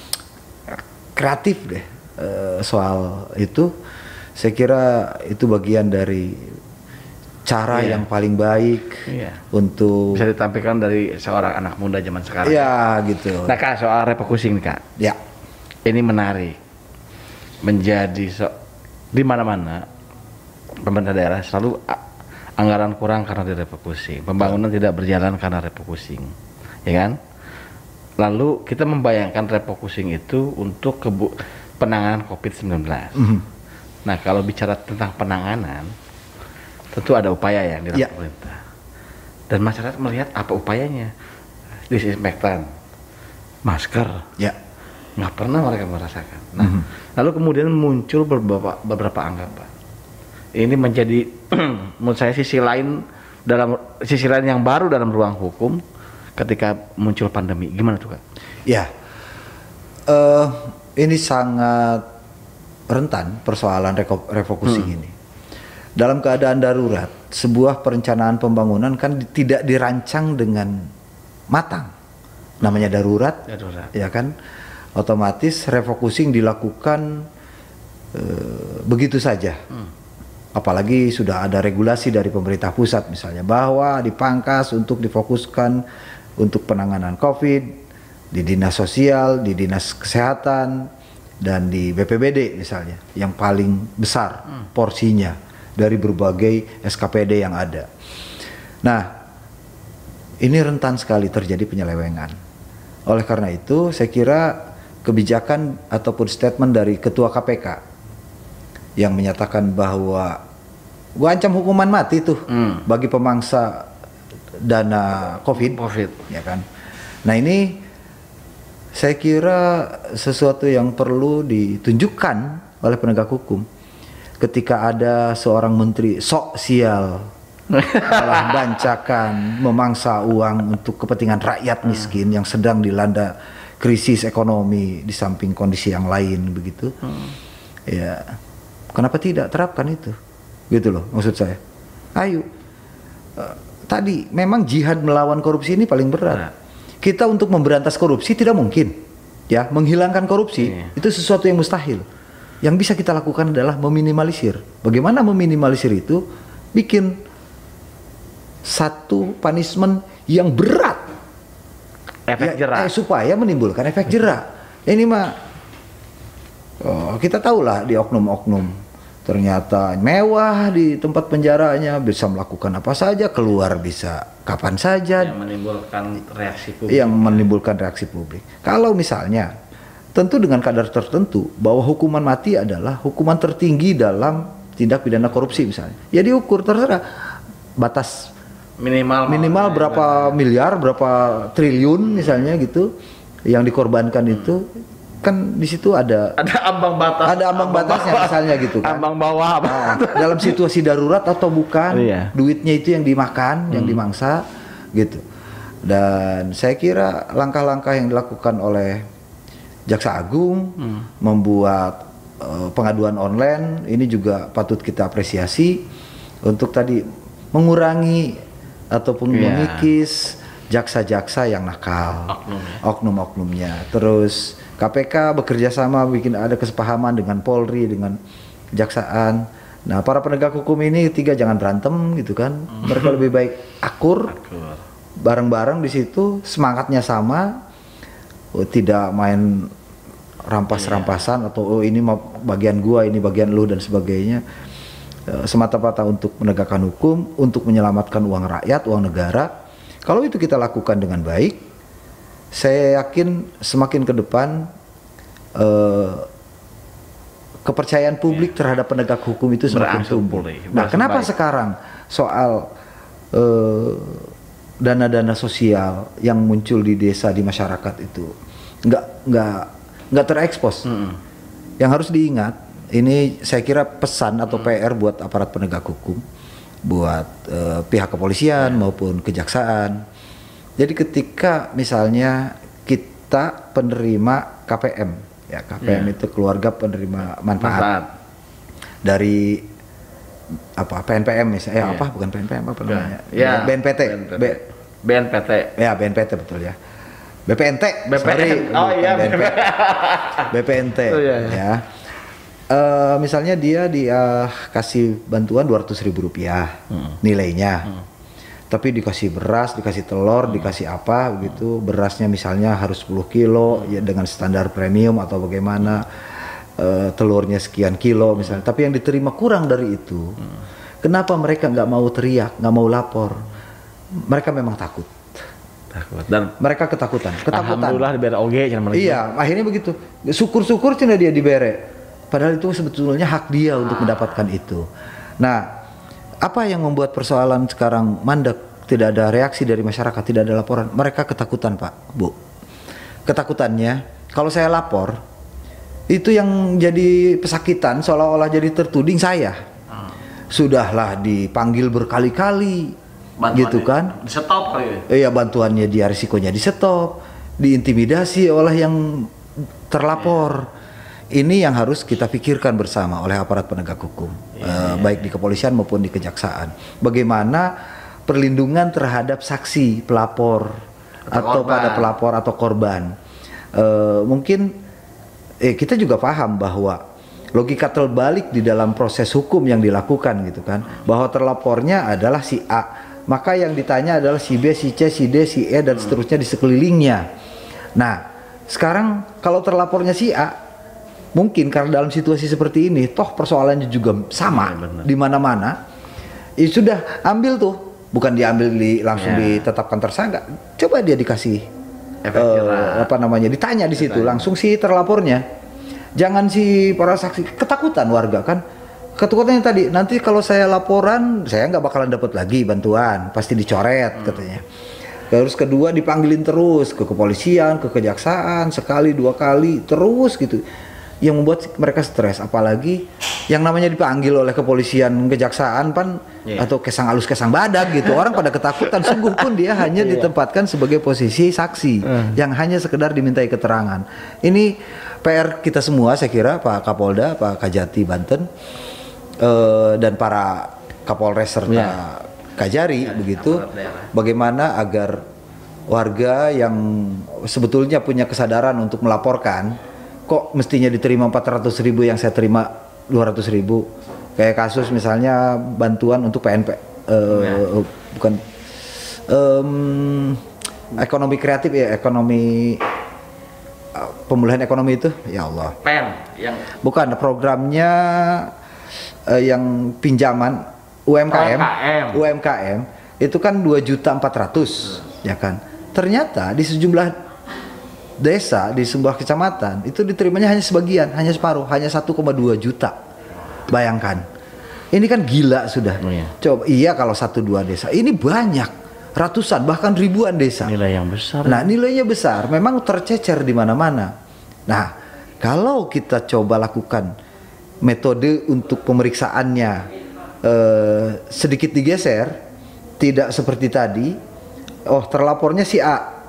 kreatif deh uh, soal itu. Saya kira itu bagian dari cara Iya. yang paling baik Iya. untuk Bisa ditampilkan dari seorang anak muda zaman sekarang. ya gitu. Nah Kak, soal refocusing nih Kak, Ya, ini menarik. Menjadi so, di mana-mana pemerintah daerah selalu a- anggaran kurang karena direfocusing, pembangunan tidak berjalan karena refocusing, ya kan? Lalu kita membayangkan refocusing itu untuk kebu- penanganan covid sembilan belas. Mhm. Nah kalau bicara tentang penanganan, tentu ada upaya yang dilakukan Ya. pemerintah. Dan masyarakat melihat apa upayanya? Disinfektan, masker, ya, nggak pernah mereka merasakan. Nah, lalu kemudian muncul beberapa beberapa anggapan. Ini menjadi menurut saya sisi lain dalam sisi lain yang baru dalam ruang hukum ketika muncul pandemi. Gimana tuh Kak? ya. Eh, ini sangat rentan persoalan reko- refocusing Hmm. ini. Dalam keadaan darurat, sebuah perencanaan pembangunan kan di- tidak dirancang dengan matang. Namanya darurat, Darurat. ya kan? Otomatis refocusing dilakukan eh, begitu saja. Apalagi sudah ada regulasi dari pemerintah pusat misalnya bahwa dipangkas untuk difokuskan untuk penanganan COVID di dinas sosial, di dinas kesehatan, dan di B P B D misalnya yang paling besar porsinya dari berbagai S K P D yang ada. Nah, ini rentan sekali terjadi penyelewengan. Oleh karena itu, saya kira kebijakan ataupun statement dari Ketua K P K yang menyatakan bahwa gua ancam hukuman mati tuh Hmm. bagi pemangsa dana COVID, Covid. ya kan. Nah ini saya kira sesuatu yang perlu ditunjukkan oleh penegak hukum ketika ada seorang menteri sok sial malah bancakan memangsa uang untuk kepentingan rakyat miskin yang sedang dilanda krisis ekonomi di samping kondisi yang lain begitu. Ya, kenapa tidak terapkan itu? Gitu loh maksud saya. Ayo. Eh, tadi memang jihad melawan korupsi ini paling berat. Berat. Kita untuk memberantas korupsi tidak mungkin. Ya, menghilangkan korupsi Iya. itu sesuatu yang mustahil. Yang bisa kita lakukan adalah meminimalisir. Bagaimana meminimalisir itu? Bikin satu punishment yang berat. Efek Ya, jerah. eh, supaya menimbulkan efek jerah. Ini mah oh, kita tahulah di oknum-oknum ternyata mewah di tempat penjaranya, bisa melakukan apa saja, keluar bisa kapan saja, Yang menimbulkan reaksi publik. yang menimbulkan reaksi publik. Kalau misalnya tentu dengan kadar tertentu bahwa hukuman mati adalah hukuman tertinggi dalam tindak pidana korupsi misalnya, ya diukur terserah batas minimal minimal berapa miliar, berapa triliun misalnya gitu yang dikorbankan itu kan di situ ada ada ambang batas. ada ambang batasnya bawah. misalnya gitu kan. Ambang bawah apa? Nah, dalam situasi darurat atau bukan, Iya. duitnya itu yang dimakan, yang dimangsa gitu. Dan saya kira langkah-langkah yang dilakukan oleh Jaksa Agung membuat eh, pengaduan online ini juga patut kita apresiasi untuk tadi mengurangi ataupun Iya. memikis jaksa-jaksa yang nakal, Oknum ya. oknum-oknumnya. Terus K P K bekerja sama bikin ada kesepahaman dengan Polri, dengan Kejaksaan. Nah, para penegak hukum ini tiga jangan berantem gitu kan. Mereka lebih baik akur, Akur. bareng-bareng di situ, semangatnya sama. Oh, tidak main rampas-rampasan atau oh ini mau bagian gua, ini bagian lu dan sebagainya. Eh, semata-mata untuk menegakkan hukum, untuk menyelamatkan uang rakyat, uang negara. Kalau itu kita lakukan dengan baik, saya yakin semakin ke depan eh, kepercayaan publik terhadap penegak hukum itu semakin Berangsur tumbuh. pulih, Nah, berangsur kenapa baik. sekarang soal eh, dana-dana sosial yang muncul di desa di masyarakat itu nggak nggak nggak terekspos? Yang harus diingat, ini saya kira pesan atau P R buat aparat penegak hukum, buat eh, pihak kepolisian maupun kejaksaan. Jadi ketika misalnya kita penerima K P M, ya K P M Iya. itu keluarga penerima manfaat, Manfaat. dari apa P N P M misalnya, eh, Iya. apa bukan P N P M apa namanya? Ya. B N P T, B- B N P T. ya B N P T betul ya. B P N T, B P N, sorry, oh bukan iya, B N P. B P N T, Oh iya, iya. ya. Uh, misalnya dia dia kasih bantuan dua ratus ribu rupiah hmm. nilainya, hmm. tapi dikasih beras, dikasih telur, hmm. dikasih apa gitu, berasnya misalnya harus sepuluh kilo hmm. ya dengan standar premium atau bagaimana, uh, telurnya sekian kilo misalnya, tapi yang diterima kurang dari itu, hmm. kenapa mereka nggak mau teriak, nggak mau lapor? Mereka memang takut. Takut. Dan mereka ketakutan, ketakutan. Alhamdulillah dibere oge. Iya, akhirnya begitu. Syukur-syukur cina dia dibere. Padahal itu sebetulnya hak dia untuk mendapatkan itu. Nah, apa yang membuat persoalan sekarang mandek, tidak ada reaksi dari masyarakat, tidak ada laporan? Mereka ketakutan, Pak, Bu. Ketakutannya, kalau saya lapor, itu yang jadi pesakitan seolah-olah jadi tertuding saya. Sudahlah dipanggil berkali-kali, gitu kan? Di stop kali ya? Iya, bantuannya dia risikonya di stop, diintimidasi oleh yang terlapor. Ini yang harus kita pikirkan bersama oleh aparat penegak hukum, yeah, uh, baik di kepolisian maupun di kejaksaan. Bagaimana perlindungan terhadap saksi, pelapor, atau, atau pada pelapor atau korban. Uh, mungkin eh, kita juga paham bahwa logika terbalik di dalam proses hukum yang dilakukan gitu kan, bahwa terlapornya adalah si A, maka yang ditanya adalah si B, si C, si D, si E dan seterusnya di sekelilingnya. Nah, sekarang kalau terlapornya si A, mungkin karena dalam situasi seperti ini, toh persoalannya juga sama ya, di mana-mana. Ya sudah, ambil tuh, bukan diambil di, langsung ya. Ditetapkan tersangka. Coba dia dikasih uh, apa namanya, ditanya di situ ditanya. Langsung si terlapornya. Jangan si para saksi, ketakutan warga kan. Ketakutannya tadi, nanti kalau saya laporan, saya nggak bakalan dapat lagi bantuan, pasti dicoret hmm. katanya. Terus kedua dipanggilin terus ke kepolisian, ke kejaksaan, sekali dua kali terus gitu. Yang membuat mereka stres, apalagi yang namanya dipanggil oleh kepolisian, kejaksaan pan yeah. atau kesang alus kesang badak gitu, orang pada ketakutan. Sungguh pun dia hanya yeah. ditempatkan sebagai posisi saksi uh. yang hanya sekedar dimintai keterangan. Ini P R kita semua, saya kira Pak Kapolda, Pak Kajati Banten uh, dan para Kapolres serta yeah. Kajari yeah, begitu, bagaimana agar warga yang sebetulnya punya kesadaran untuk melaporkan, kok mestinya diterima empat ratus ribu yang saya terima dua ratus ribu. Kayak kasus misalnya bantuan untuk P N P, uh, ya. bukan um, ekonomi kreatif ya, ekonomi uh, pemulihan ekonomi itu, ya Allah. P E N yang bukan programnya uh, yang pinjaman U M K M, U M K M itu kan dua juta empat ratus hmm. ya kan. Ternyata di sejumlah desa di sebuah kecamatan itu diterimanya hanya sebagian, hanya separuh, hanya satu koma dua juta. Bayangkan, ini kan gila sudah. Oh, iya. Coba iya kalau satu dua desa, ini banyak ratusan bahkan ribuan desa. Nilai yang besar. Nah nilainya besar, memang tercecer di mana-mana. Nah kalau kita coba lakukan metode untuk pemeriksaannya eh, sedikit digeser, tidak seperti tadi. Oh terlapornya si A.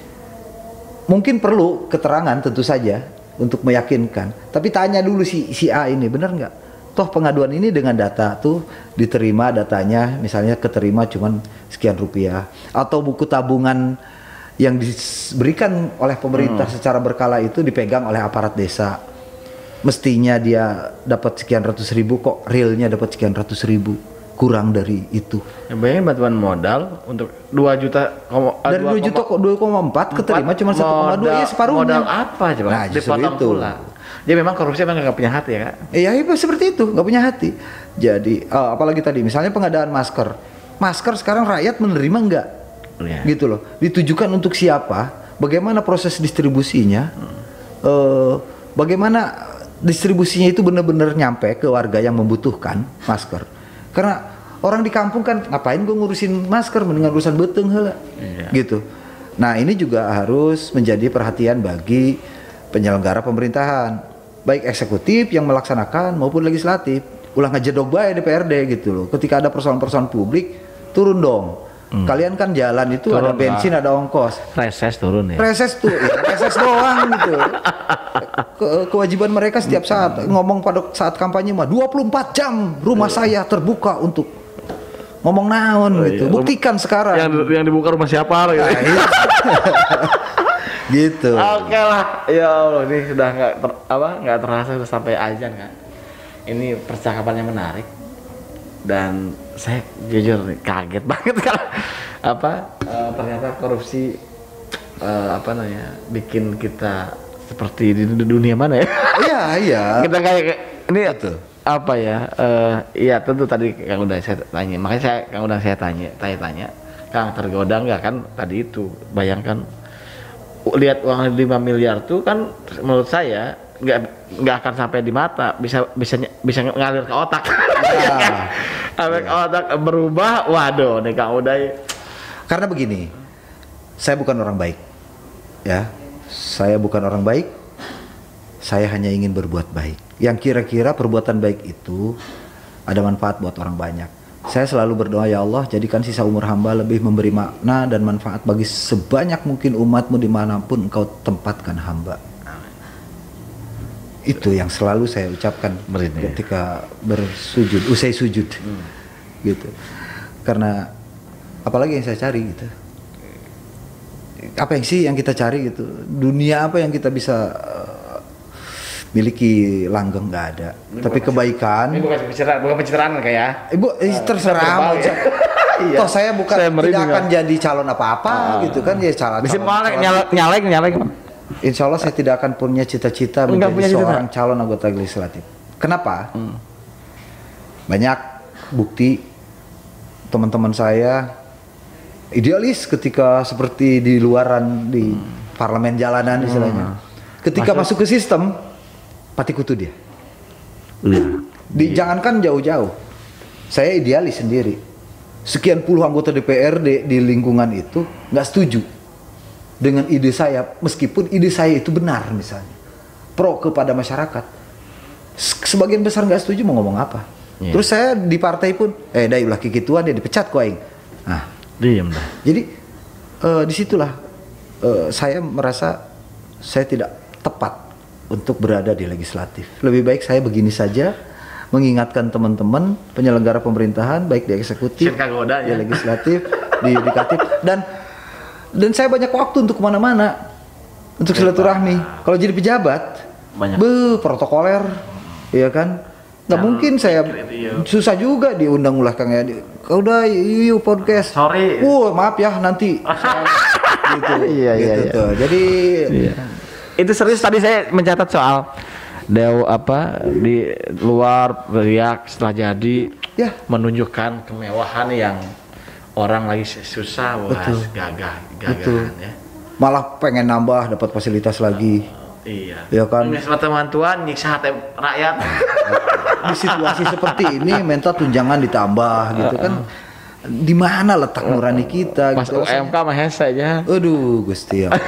Mungkin perlu keterangan tentu saja untuk meyakinkan. Tapi tanya dulu si si A ini benar nggak? Toh pengaduan ini dengan data tuh diterima datanya, misalnya keterima cuman sekian rupiah. Atau buku tabungan yang diberikan oleh pemerintah hmm. secara berkala itu dipegang oleh aparat desa. Mestinya dia dapat sekian ratus ribu, kok realnya dapat sekian ratus ribu. Kurang dari itu. Ya, bayangin bantuan modal untuk dua juta dari dua juta kok dua koma empat keterima cuma satu koma dua ya separuhnya. Modal apa coba? Nah, justru itu. Pula. Dia memang korupsi memang nggak punya hati ya kak? Iya, iya seperti itu, nggak punya hati. Jadi uh, apalagi tadi misalnya pengadaan masker, masker sekarang rakyat menerima nggak? Ya. Gitu loh. Ditujukan untuk siapa? Bagaimana proses distribusinya? Hmm. Uh, bagaimana distribusinya itu benar-benar nyampe ke warga yang membutuhkan masker? Karena orang di kampung kan ngapain gue ngurusin masker, mendingan urusan beteng heula. Iya. Gitu. Nah, ini juga harus menjadi perhatian bagi penyelenggara pemerintahan, baik eksekutif yang melaksanakan maupun legislatif. Ulah ngejedog bae D P R D gitu loh. Ketika ada persoalan-persoalan publik, turun dong. Hmm. Kalian kan jalan itu turun, ada bensin, lah. Ada ongkos. Reses turun ya. Reses tuh, ya, reses doang gitu. Ke, kewajiban mereka setiap saat ngomong pada saat kampanye mah dua puluh empat jam rumah saya terbuka untuk ngomong naon oh, gitu. Iya. Buktikan sekarang. Yang yang dibuka rumah siapa gitu. Nah, iya. Gitu. Oke lah. Ya Allah, ini sudah nggak ter, apa nggak terasa sudah sampai azan kan. ini percakapannya menarik dan saya jujur nih, kaget banget kalau apa uh, ternyata korupsi uh, apa namanya bikin kita seperti di dunia mana ya? Iya iya. Kita kayak ini Betul. apa ya? Uh, iya tentu tadi Kang udah saya tanya, makanya saya Kang udah saya tanya, tanya-tanya, Kang tergoda nggak kan tadi itu? Bayangkan lihat uang lima miliar tuh kan menurut saya nggak nggak akan sampai di mata, bisa bisa bisa ngalir ke otak. Ya. Ngalir ke otak berubah, waduh nih Kang Uday. Karena begini, saya bukan orang baik, ya. Saya bukan orang baik. Saya hanya ingin berbuat baik. Yang kira-kira perbuatan baik itu ada manfaat buat orang banyak. Saya selalu berdoa, ya Allah, jadikan sisa umur hamba lebih memberi makna dan manfaat bagi sebanyak mungkin umatmu dimanapun engkau tempatkan hamba. Itu yang selalu saya ucapkan Merine. Ketika bersujud, usai sujud, hmm. gitu. Karena apalagi yang saya cari gitu. Apa yang sih yang kita cari gitu? Dunia apa yang kita bisa uh, miliki langgeng, nggak ada. Ini tapi kebaikan. Ini bukan pencitraan, bukan pencitraan kayak. Ibu, uh, terserah mau. Ya. Iya. Toh saya bukan saya tidak akan juga. Jadi calon apa-apa uh, gitu kan ya calon. Bisa nyalek nyalek nyalek. Insya Allah saya tidak akan punya cita-cita menjadi punya seorang cita. Calon anggota legislatif. Kenapa? Hmm. Banyak bukti teman-teman saya idealis ketika seperti di luaran di hmm. parlemen jalanan hmm. istilahnya. Ketika masuk, masuk ke sistem, pati kutu dia. Hmm. Di, yeah. Jangankan jauh-jauh, saya idealis sendiri. Sekian puluh anggota D P R D di lingkungan itu nggak setuju dengan ide saya, meskipun ide saya itu benar misalnya, pro kepada masyarakat. Sebagian besar nggak setuju, mau ngomong apa? Yeah. Terus saya di partai pun, eh dah ulah kikituan dia dipecat kok aing. Nah, diam dah. Jadi uh, disitulah uh, saya merasa saya tidak tepat untuk berada di legislatif. Lebih baik saya begini saja, mengingatkan teman-teman penyelenggara pemerintahan, baik di eksekutif, di ya. Legislatif, di yudikatif, dan dan saya banyak waktu untuk kemana-mana, untuk silaturahmi. Kalau jadi pejabat, banyak. Be, protokoler, ya kan? Nggak mungkin saya susah juga diundang ulah Kang ya. Kau udah yuk podcast. Sorry. Uh, maaf ya nanti. Gitu. Iya iya. Gitu iya. Jadi iya. Itu serius tadi saya mencatat soal Dew apa di luar beriak setelah jadi ya. Menunjukkan kemewahan yang orang lagi susah, wah gagah gagahan ya. Malah pengen nambah dapat fasilitas lagi. Uh, iya. Ya kan. Ini teman tuan nyiksa hati rakyat. Di situasi seperti ini minta tunjangan ditambah gitu kan. Di mana letak nurani kita? Mas gitu, U M K mah hese aja. Aduh, Gusti ya.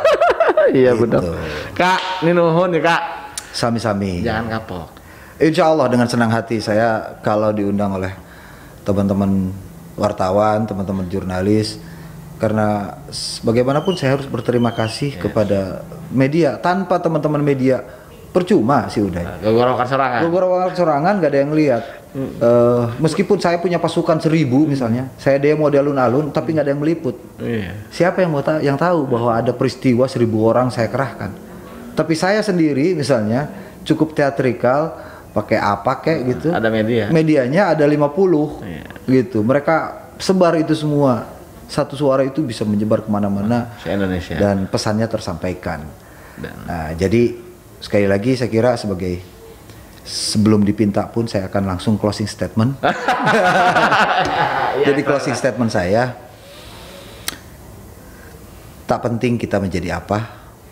Iya gitu. Benar. Kak, ini nuhun ya Kak. Sami-sami. Jangan kapok. Insya Allah dengan senang hati saya kalau diundang oleh teman-teman wartawan, teman-teman jurnalis, karena bagaimanapun saya harus berterima kasih yes. kepada media. Tanpa teman-teman media percuma sih udah. Gogorokan serangan. Gogorokan serangan gak ada yang lihat. Hmm. Uh, meskipun saya punya pasukan seribu misalnya, saya demo di alun-alun, tapi nggak ada yang meliput. Yeah. Siapa yang mau ta yang tahu bahwa ada peristiwa seribu orang saya kerahkan? Tapi saya sendiri misalnya cukup teatrikal, pakai apa kayak gitu. Ada media. Medianya ada lima puluh yeah. gitu. Mereka sebar itu semua. Satu suara itu bisa menyebar kemana-mana. Se-Indonesia. Dan pesannya tersampaikan. Dan. Nah, jadi sekali lagi saya kira sebagai sebelum dipinta pun saya akan langsung closing statement. Jadi closing statement saya, tak penting kita menjadi apa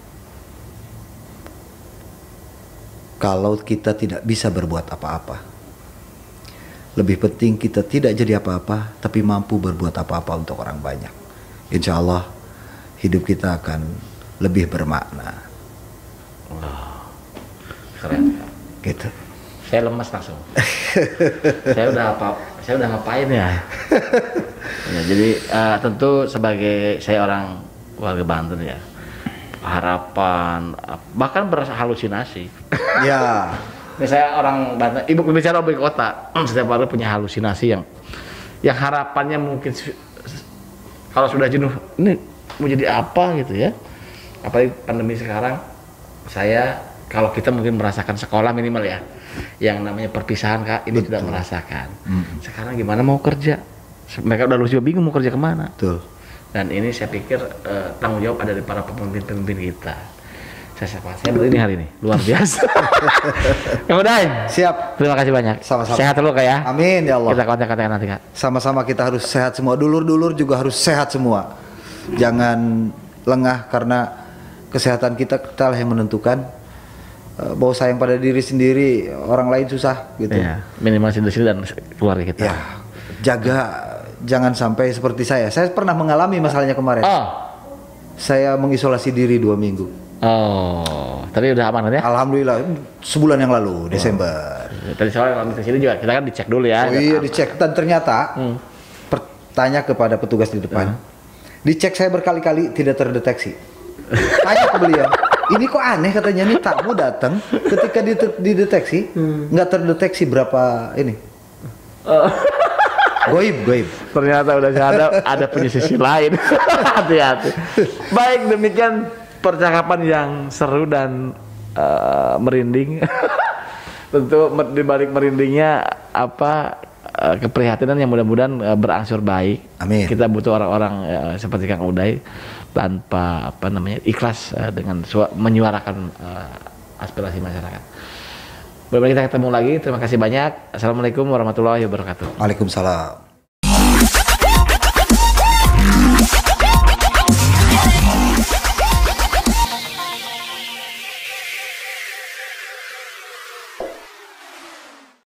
kalau kita tidak bisa berbuat apa-apa. Lebih penting kita tidak jadi apa-apa tapi mampu berbuat apa-apa untuk orang banyak. Insya Allah hidup kita akan lebih bermakna. Wow. Keren. Gitu. Saya lemas langsung. saya udah apa? Saya udah ngapain ya? Ya jadi uh, tentu sebagai saya orang warga Banten ya, harapan bahkan berhalusinasi. Ya. Ini saya orang Banten, ibu bicara ibu kota. Setiap hari punya halusinasi yang, yang harapannya mungkin kalau sudah jenuh, ini mau jadi apa gitu ya? Apalagi pandemi sekarang, saya kalau kita mungkin merasakan sekolah minimal ya. yang namanya perpisahan Kak ini Betul. tidak merasakan. Hmm. Sekarang gimana mau kerja? Mereka udah juga bingung mau kerja kemana. Betul. Dan ini saya pikir uh, tanggung jawab ada di para pemimpin-pemimpin kita. Saya saya, saya ini hari ini luar biasa. Kang Uday, Siap. terima kasih banyak. Sama-sama. Sehat dulu Kak ya. Amin ya Allah. Kita kontak-kontak nanti Kak. Sama-sama kita harus sehat semua. Dulur-dulur juga harus sehat semua. Jangan lengah karena kesehatan kita kita lah yang menentukan. Uh, bahwa sayang pada diri sendiri, orang lain susah gitu. Iya, minimal sendiri dan keluarga kita. Ya, jaga jangan sampai seperti saya. Saya pernah mengalami masalahnya kemarin. Oh. Saya mengisolasi diri dua minggu. Oh, tadi udah aman kan ya? Alhamdulillah, sebulan yang lalu, Desember. Tadi soalnya di sini juga kita kan dicek dulu ya. Oh iya, dicek. Dan ternyata, Hmm. bertanya kepada petugas di depan, dicek saya berkali-kali tidak terdeteksi. Tanya ke beliau, ini kok aneh katanya nih tamu datang ketika dite- dideteksi nggak terdeteksi berapa ini. Goib, goib. Ternyata udah ada ada punya sisi lain. Hati-hati. Baik, demikian percakapan yang seru dan uh, merinding. Tentu mer- di balik merindingnya apa uh, keprihatinan yang mudah-mudahan uh, berangsur baik. Amin. Kita butuh orang-orang uh, seperti Kang Uday tanpa apa namanya ikhlas uh, dengan sua- menyuarakan uh, aspirasi masyarakat. Baik, kita ketemu lagi. Terima kasih banyak. Assalamualaikum warahmatullahi wabarakatuh. Waalaikumsalam.